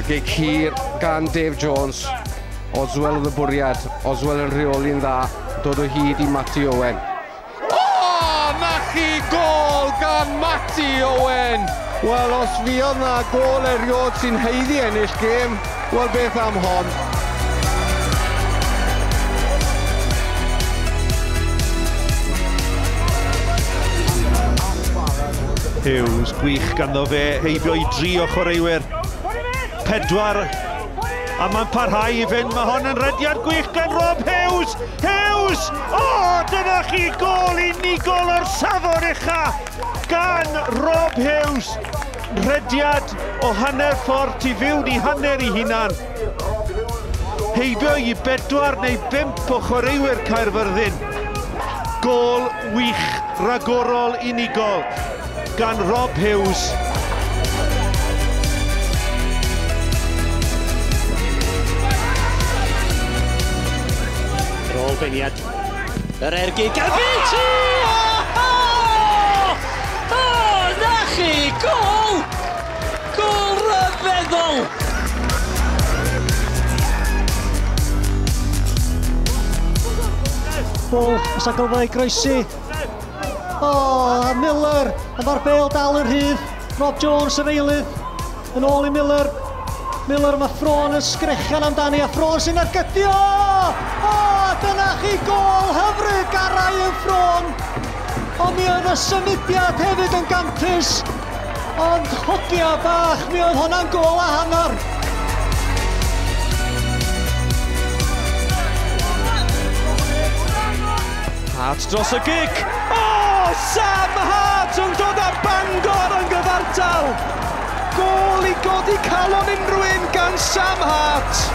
Y gic hir gan Dave Jones. Oswell oedd y bwriad. Oswell yn rheoli'n dda. Dod o hyd i Matty Owen. Na chi gol gan Matty Owen! Wel, os fi oedd na gol eriod sy'n heiddi ennill gêm, wel beth am hon. Hughes, gwych ganddo fe, heibio i 3 o chwaraewyr. 4, a mae'n parhau i fynd. Mae hon yn rediad gwych gan Rob Hughes. Hughes! Dyna chi gol unigol o'r safon ucha gan Rob Hughes. Rediad o hanner ffordd tu fiwn i hanner I hunan. Heibio i 4 neu 5 o chwaraewyr Caerfyrddin. Gol wych, ragorol, unigol gan Rob Hughes. Yr ôl beiniad. Yr ergyd gan Beatty! Na chi! Gol! Gol ryfeddol! Bol, ys agolfa I groesi. Miller, a mae'r bêl dal yn rhydd. Rob Jones yr eilydd. Yn ôl I Miller. Miller, mae Ffron yn sgrechian amdani, a Ffron sy'n argydio! Dyna chi gol hyfryd gan Ryan Ffron. Ond mi oedd y symudiad hefyd yn gantus. Ond hogia bach, mi oedd hwnna'n gol a hanner. Hart dros y gic. Sam Hart yn dod â Bangor yn gyfartal. Gol I godi calon unrhyw un gan Sam Hart.